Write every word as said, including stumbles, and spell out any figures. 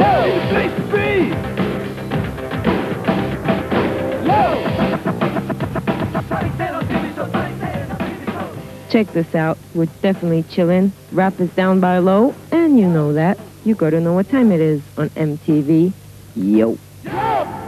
Check this out. We're definitely chillin'. Rap is down by low, and you know that. You gotta know what time it is on M T V. Yo.